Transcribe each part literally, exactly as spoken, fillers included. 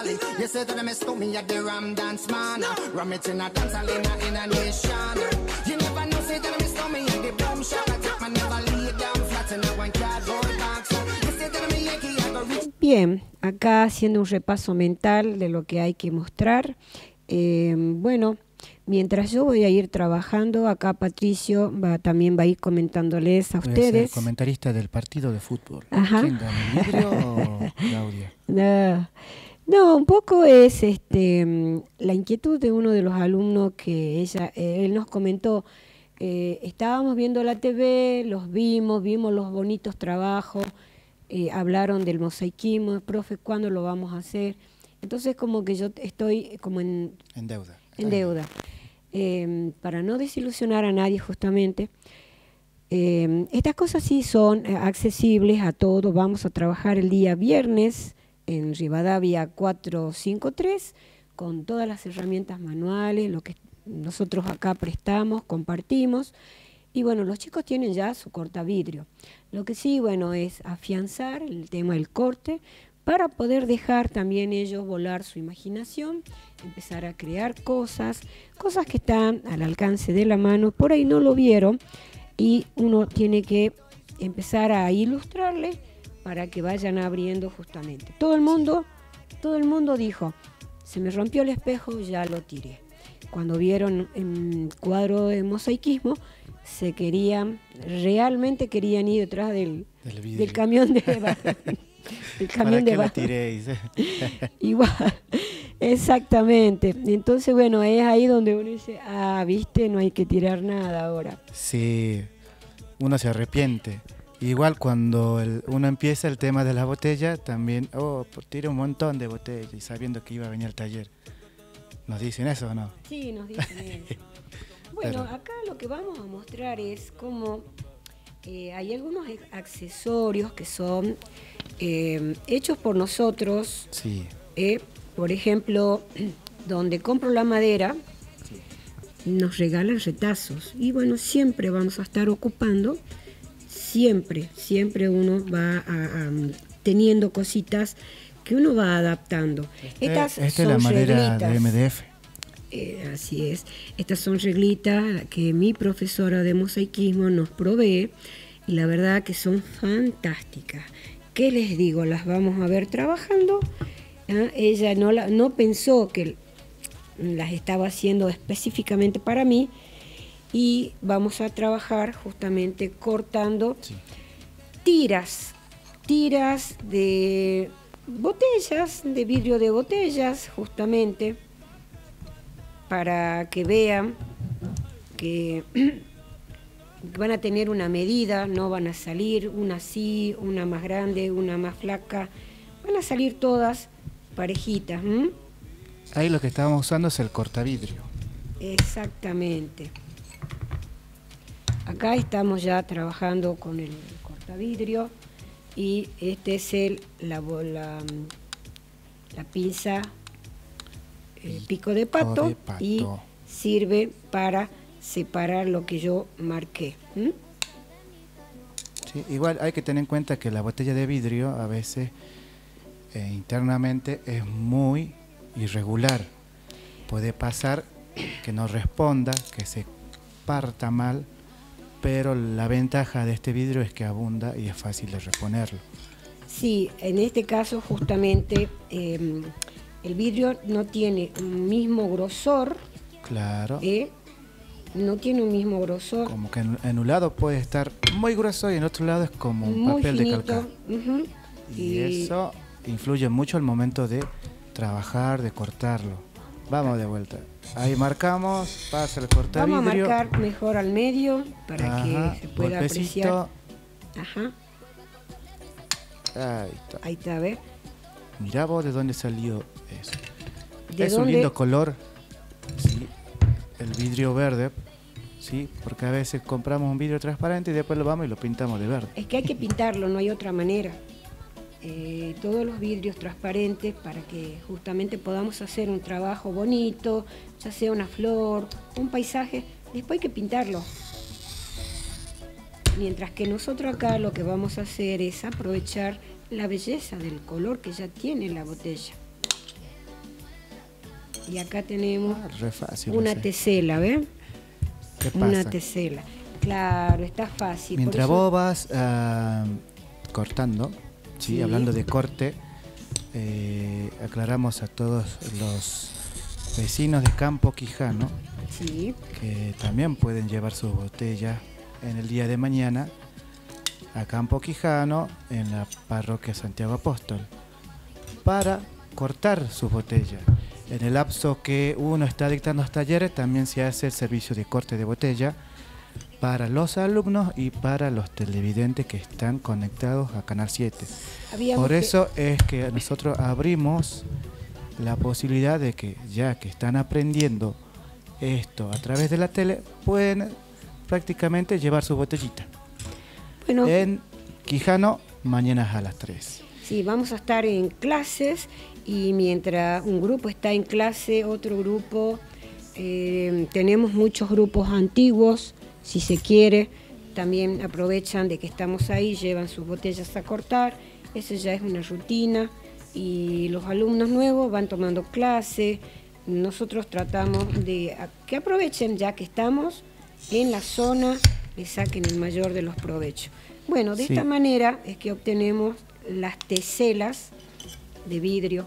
Cali. You say that I miss me at the Ram Dance Man. Ram it in a dance hall in a, in a nation. You never know, say that I miss me at the boom shop. I take my never lay down flat in a one cardboard box. You say that I'm a Yankee, I go reach. Bien, acá haciendo un repaso mental de lo que hay que mostrar. Eh, bueno, mientras yo voy a ir trabajando, acá Patricio va, también va a ir comentándoles a Voy ustedes. a ser comentarista del partido de fútbol. Ajá. ¿Quién gana, el vidrio o Claudia? No, no, un poco es este la inquietud de uno de los alumnos que ella, eh, él nos comentó. Eh, estábamos viendo la T V, los vimos, vimos los bonitos trabajos, eh, hablaron del mosaicismo, profe, ¿cuándo lo vamos a hacer? Entonces como que yo estoy como en, En deuda. en deuda. Eh, para no desilusionar a nadie justamente, eh, estas cosas sí son eh, accesibles a todos. Vamos a trabajar el día viernes en Rivadavia cuatrocientos cincuenta y tres con todas las herramientas manuales, lo que nosotros acá prestamos, compartimos. Y bueno, los chicos tienen ya su cortavidrio. Lo que sí, bueno, es afianzar el tema del corte para poder dejar también ellos volar su imaginación, empezar a crear cosas, cosas que están al alcance de la mano, por ahí no lo vieron, y uno tiene que empezar a ilustrarles para que vayan abriendo justamente. Todo el mundo, todo el mundo dijo, se me rompió el espejo, ya lo tiré. Cuando vieron el cuadro de mosaicismo, se querían, realmente querían ir detrás del, Del del camión de el camión de ¿Para qué lo tiréis? Igual, exactamente. Entonces, bueno, es ahí donde uno dice, ah, viste, no hay que tirar nada ahora. Sí, uno se arrepiente. Igual cuando el, uno empieza el tema de la botella, también, oh, tiré un montón de botellas y sabiendo que iba a venir al taller. ¿Nos dicen eso o no? Sí, nos dicen eso. Bueno, Pero acá lo que vamos a mostrar es cómo eh, hay algunos accesorios que son eh, hechos por nosotros. sí. Eh, por ejemplo, donde compro la madera, nos regalan retazos. Y bueno, siempre vamos a estar ocupando, siempre, siempre uno va a, a, teniendo cositas que uno va adaptando. Este, Estas esta son es la madera reglitas. de M D F. Eh, así es. Estas son reglitas que mi profesora de mosaicismo nos provee y la verdad que son fantásticas. ¿Qué les digo? Las vamos a ver trabajando. ¿Ah? Ella no, la, no pensó que las estaba haciendo específicamente para mí y vamos a trabajar justamente cortando Sí. tiras, tiras de botellas, de vidrio de botellas, justamente para que vean que van a tener una medida, no van a salir una así, una más grande, una más flaca, van a salir todas parejitas. ¿m? Ahí lo que estábamos usando es el cortavidrio. Exactamente. Acá estamos ya trabajando con el cortavidrio y este es el la, la, la pinza eh, pico de pato, de pato y sirve para separar lo que yo marqué. ¿Mm? Sí, igual hay que tener en cuenta que la botella de vidrio a veces eh, internamente es muy irregular. Puede pasar que no responda, que se parta mal, pero la ventaja de este vidrio es que abunda y es fácil de reponerlo. Sí, en este caso justamente eh, el vidrio no tiene un mismo grosor. Claro. ¿eh? No tiene un mismo grosor. Como que en, en un lado puede estar muy grueso y en otro lado es como un muy papel finito. de calcar. Uh-huh. Y, y eso influye mucho al momento de trabajar, de cortarlo. Vamos de vuelta. Ahí marcamos, pasa el cortavidrio. Vamos a marcar mejor al medio para Ajá, que se pueda golpecito. apreciar. Ajá. Ahí está. Ahí está, ¿ves? Mirá vos de dónde salió eso. ¿De es dónde? un lindo color, sí, el vidrio verde, sí, porque a veces compramos un vidrio transparente y después lo vamos y lo pintamos de verde. Es que hay que pintarlo, no hay otra manera. Eh, todos los vidrios transparentes para que justamente podamos hacer un trabajo bonito, ya sea una flor, un paisaje, después hay que pintarlo. Mientras que nosotros acá lo que vamos a hacer es aprovechar la belleza del color que ya tiene la botella. Y acá tenemos Ah, re fácil. una ese. tesela, ¿ves? ¿Qué pasa? Una tesela. Claro, está fácil. Mientras por eso- vos vas ah, cortando, ¿sí? Sí. Hablando de corte, eh, aclaramos a todos los vecinos de Campo Quijano Sí, que también pueden llevar sus botellas en el día de mañana a Campo Quijano, en la parroquia Santiago Apóstol, para cortar sus botellas. En el lapso que uno está dictando los talleres, también se hace el servicio de corte de botella para los alumnos y para los televidentes que están conectados a Canal siete. habíamos Por que- eso es que nosotros abrimos la posibilidad de que, ya que están aprendiendo esto a través de la tele, pueden prácticamente llevar su botellita. bueno, En Quijano, mañana a las tres. sí, vamos a estar en clases y mientras un grupo está en clase, otro grupo, eh, tenemos muchos grupos antiguos, si se quiere, también aprovechan de que estamos ahí, llevan sus botellas a cortar, eso ya es una rutina y los alumnos nuevos van tomando clase, nosotros tratamos de a- que aprovechen ya que estamos en la zona, le saquen el mayor de los provechos. Bueno, de Sí. esta manera es que obtenemos las teselas de vidrio,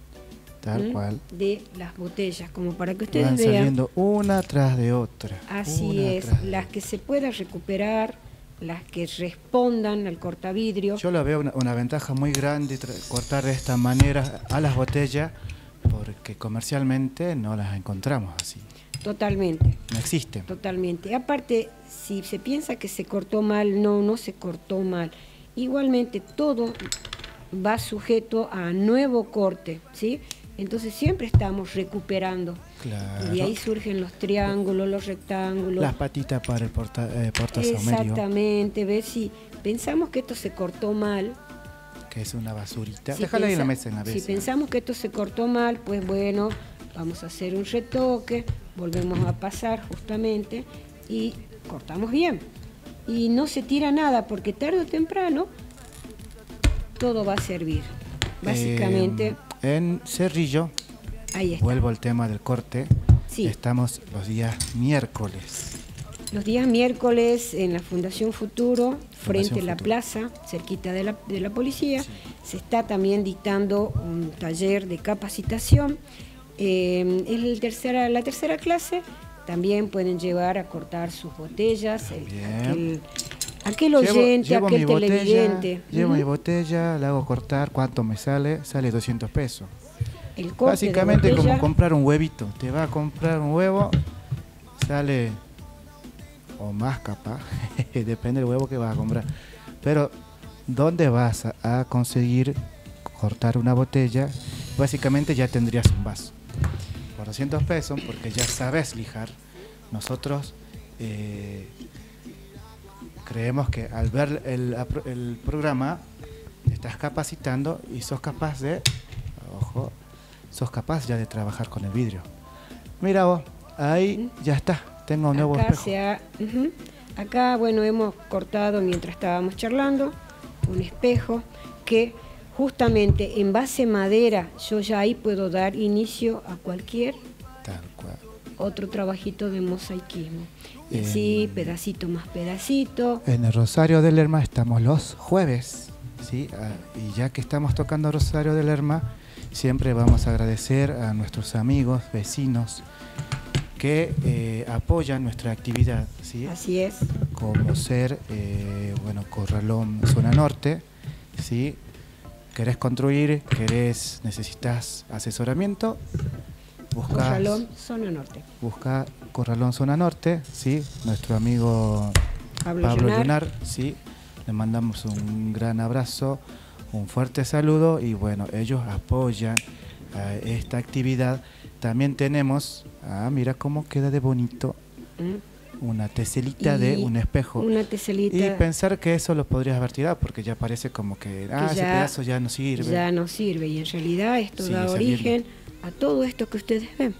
Tal ¿m? cual. de las botellas, como para que ustedes Van vean. saliendo una tras de otra. Así una es, tras de las que se pueda recuperar, las que respondan al cortavidrio. Yo lo veo una, una ventaja muy grande tra- cortar de esta manera a las botellas, porque comercialmente no las encontramos así. Totalmente, No existen. totalmente. Aparte, si se piensa que se cortó mal, no, no se cortó mal. Igualmente, todo va sujeto a nuevo corte, ¿sí? Entonces siempre estamos recuperando. Claro. Y de ahí surgen los triángulos, los rectángulos. Las patitas para el porta, eh, portasaumerio, Exactamente, ver si pensamos que esto se cortó mal. que es una basurita. Si Déjala ahí en la pensa- mesa en la Si mesa. pensamos que esto se cortó mal, pues bueno, vamos a hacer un retoque, volvemos a pasar justamente y cortamos bien. Y no se tira nada porque tarde o temprano todo va a servir. Básicamente, Eh, en Cerrillo, ahí está. vuelvo al tema del corte. Sí. Estamos los días miércoles. Los días miércoles en la Fundación Futuro, frente Fundación a la Futuro. plaza, cerquita de la, de la policía, se está también dictando un taller de capacitación. Eh, es el tercera, la tercera clase, también pueden llevar a cortar sus botellas, el- Bien. aquel, aquel Llevo- oyente, llevo aquel mi botella, televidente. Llevo Ujú. mi botella, la hago cortar. ¿Cuánto me sale? Sale doscientos pesos. El corte Básicamente de botella, como comprar un huevito. Te va a comprar un huevo, sale, o más capaz, depende del huevo que vas a comprar. Pero, ¿dónde vas a, a conseguir cortar una botella? Básicamente ya tendrías un vaso. Por doscientos pesos, porque ya sabes lijar. Nosotros eh, creemos que al ver el, apro- el programa, te estás capacitando y sos capaz de, ojo, sos capaz ya de trabajar con el vidrio. Mira vos, ahí ya está, tengo un nuevo acá espejo. se ha- ujú. Acá, bueno, hemos cortado mientras estábamos charlando un espejo que justamente en base madera yo ya ahí puedo dar inicio a cualquier Tal cual. otro trabajito de mosaicismo. Y Eh, así, pedacito más pedacito. En el Rosario de Lerma estamos los jueves, ¿sí? Ah, y ya que estamos tocando Rosario de Lerma, siempre vamos a agradecer a nuestros amigos, vecinos, que eh, apoyan nuestra actividad, ¿sí? Así es. Como ser, eh, bueno, Corralón Zona Norte, ¿sí? Querés construir, querés, necesitas asesoramiento, buscás, Corralón, zona norte. busca Corralón Zona Norte, ¿sí? Nuestro amigo Pablo, Pablo Llonar. Lunar, sí, le mandamos un gran abrazo, un fuerte saludo y bueno, ellos apoyan a esta actividad. También tenemos, ah, mira cómo queda de bonito, ¿Mm? una teselita de Y un espejo. Una teselita. Y pensar que eso lo podrías haber tirado porque ya parece como que, ah, ese ya- pedazo ya no sirve. ya no sirve y en realidad esto Sigue da saliendo. origen a todo esto que ustedes ven.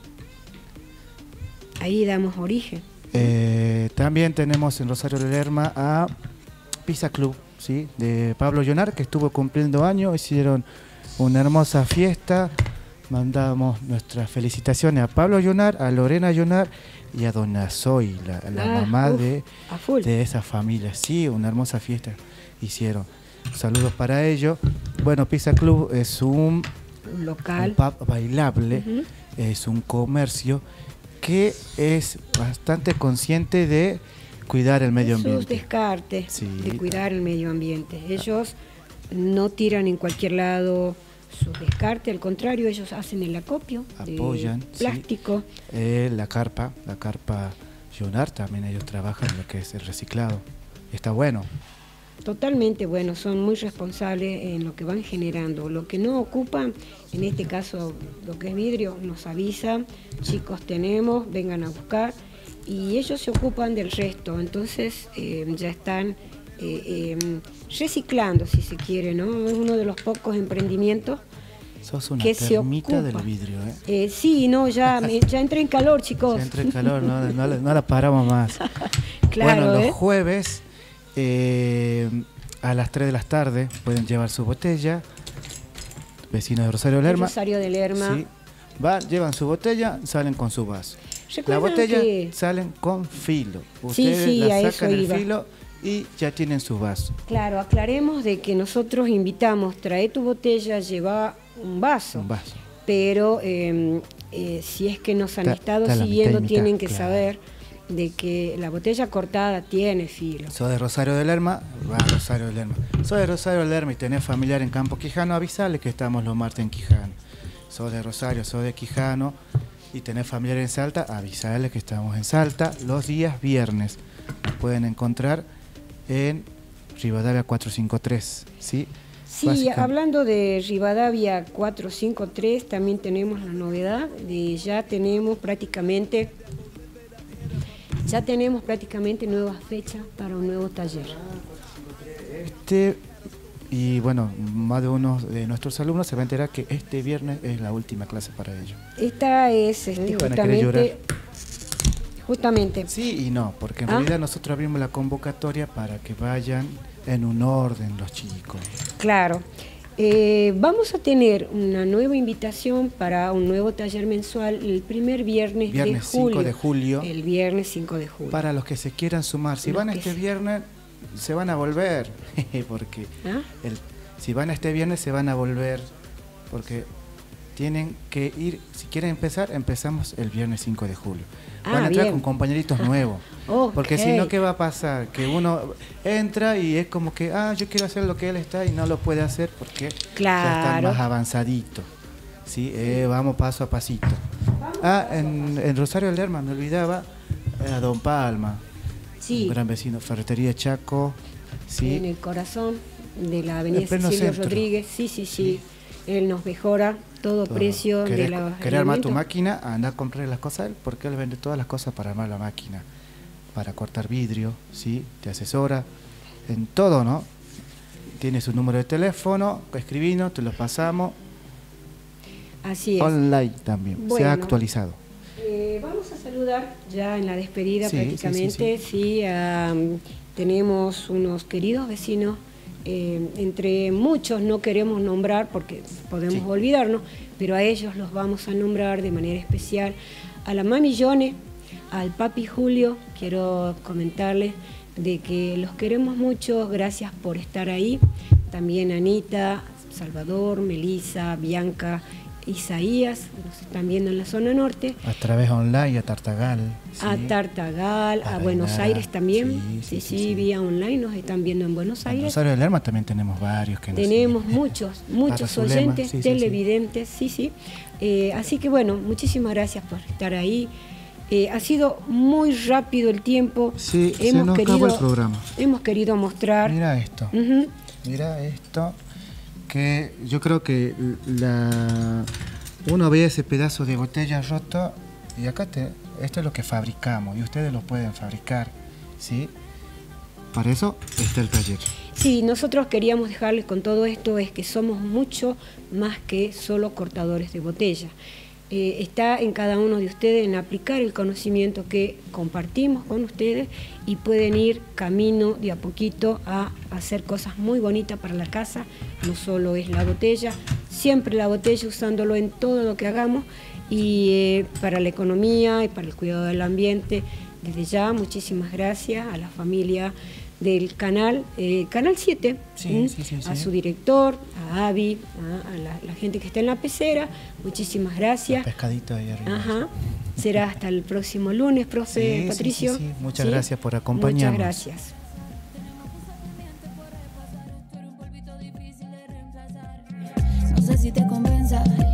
Ahí damos origen. Eh, también tenemos en Rosario de Lerma a Pizza Club, ¿sí? De Pablo Llonar, que estuvo cumpliendo años, hicieron una hermosa fiesta mandamos nuestras felicitaciones a Pablo Yonar, a Lorena Yonar y a Dona Zoe, la, la Ah, mamá uf, de, a full. de esa familia. Sí, una hermosa fiesta hicieron. Saludos para ellos. Bueno, Pizza Club es un, un Local. pub bailable, Ujú. es un comercio que es bastante consciente de cuidar el medio Sus ambiente. descartes, Sí. de cuidar el medio ambiente. Ellos no tiran en cualquier lado sus descartes, al contrario, ellos hacen el acopio Apoyan, de sí. plástico. Eh, la carpa, la carpa Yonar, también ellos trabajan en lo que es el reciclado. Está bueno. Totalmente, bueno, son muy responsables en lo que van generando. Lo que no ocupan, en este caso lo que es vidrio, nos avisan, chicos tenemos, vengan a buscar, y ellos se ocupan del resto. Entonces eh, ya están eh, eh, reciclando, si se quiere, ¿no? Es uno de los pocos emprendimientos. Sos una que se termita del ocupa. vidrio, ¿eh? Eh, sí, no, ya, me- ya entré en calor, chicos. Ya entra el calor, no, no, la- no la paramos más. Claro, bueno, los ¿eh? jueves eh, a las tres de la tarde pueden llevar su botella. Vecinos de Rosario Lerma. Rosario de Lerma. Sí. Va, llevan su botella, salen con su vaso. La ¿Recuerdan botella que- salen con filo. Sí, Ustedes sí, a la eso sacan el iba. filo y ya tienen su vaso. Claro, aclaremos de que nosotros invitamos, trae tu botella, lleva un vaso. Un vaso. Pero eh, eh, si es que nos han Ta- estado ta la mitad y siguiendo, mitad, tienen que claro. saber de que la botella cortada tiene filo. Soy de Rosario de Lerma, va a Rosario de Lerma. Soy de Rosario de Lerma y tenés familiar en Campo Quijano, avisale que estamos los martes en Quijano. Soy de Rosario, soy de Quijano y tenés familiar en Salta, avisale que estamos en Salta los días viernes. Nos pueden encontrar en Rivadavia cuatrocientos cincuenta y tres, ¿sí? Sí, Básicamente- hablando de Rivadavia cuatrocientos cincuenta y tres, también tenemos la novedad de ya tenemos prácticamente ya tenemos prácticamente nuevas fechas para un nuevo taller. Este, y bueno, más de uno de nuestros alumnos se va a enterar que este viernes es la última clase para ellos. Esta es este, Sí, van a querer justamente justamente Sí y no, porque en ¿Ah? realidad nosotros abrimos la convocatoria para que vayan en un orden los chicos. claro. Eh, vamos a tener una nueva invitación para un nuevo taller mensual el primer viernes, Viernes de julio. cinco de julio. El viernes cinco de julio. Para los que se quieran sumar, si Los van que este se- viernes, se van a volver, porque ¿Ah? el, si van este viernes se van a volver, porque tienen que ir, si quieren empezar, empezamos el viernes cinco de julio. Ah, Van a entrar bien. con compañeritos nuevos, Ok. porque si no, ¿qué va a pasar? Que uno entra y es como que, ah, yo quiero hacer lo que él está y no lo puede hacer porque ya están Claro. más avanzaditos. ¿Sí? Eh, vamos paso a pasito. Ah, en, en Rosario Lerma, me olvidaba, a Don Palma. Sí. Un gran vecino, Ferretería Chaco, sí, En el corazón de la avenida En pleno Cecilio centro. Rodríguez, sí, sí, sí, él nos mejora todo, todo. precio de Querés- los querés armar tu alimentos. máquina, anda a comprar las cosas a él, porque él vende todas las cosas para armar la máquina, para cortar vidrio, sí, te asesora en todo, ¿no? Tiene su número de teléfono, escribinos, te lo pasamos, Así es. online también, se Bueno. ha actualizado. Eh, vamos a saludar ya en la despedida Sí, prácticamente, sí, sí, sí, am, tenemos unos queridos vecinos, eh, entre muchos no queremos nombrar porque podemos Sí. olvidarnos, pero a ellos los vamos a nombrar de manera especial. A la mami Yone, al papi Julio, quiero comentarles de que los queremos mucho, gracias por estar ahí. También Anita, Salvador, Melissa, Bianca, Isaías, nos están viendo en la zona norte. A través online, a Tartagal. sí. A Tartagal, a, A Buenos Dainara, Aires también. sí, Sí, sí, sí, sí, sí. vía online nos están viendo en Buenos En Aires. Rosario de Lerma también tenemos varios que nos Tenemos siguen. muchos, muchos Para Zulema, oyentes, sí, sí, sí. televidentes, sí, sí. Eh, así que bueno, muchísimas gracias por estar ahí. Eh, ha sido muy rápido el tiempo. Sí, se nos acabó el programa. Hemos querido mostrar. Mira esto. Ujú. Mira esto, que yo creo que la, uno ve ese pedazo de botella roto y acá te, esto es lo que fabricamos y ustedes lo pueden fabricar, ¿sí? Para eso está el taller. Sí, nosotros queríamos dejarles con todo esto es que somos mucho más que solo cortadores de botella. eh, está en cada uno de ustedes en aplicar el conocimiento que compartimos con ustedes y pueden ir camino de a poquito a hacer cosas muy bonitas para la casa. No solo es la botella, siempre la botella usándolo en todo lo que hagamos y eh, para la economía y para el cuidado del ambiente. Desde ya, muchísimas gracias a la familia del canal, eh, Canal siete, sí, sí, sí, a sí. su director, a Avi, a, a la, la gente que está en la pecera, muchísimas gracias. El pescadito ahí arriba. Ajá. Será hasta el próximo lunes, profe Sí, Patricio. sí, sí, sí. Muchas ¿Sí? gracias por acompañarnos. Muchas gracias. No sé si te convenza.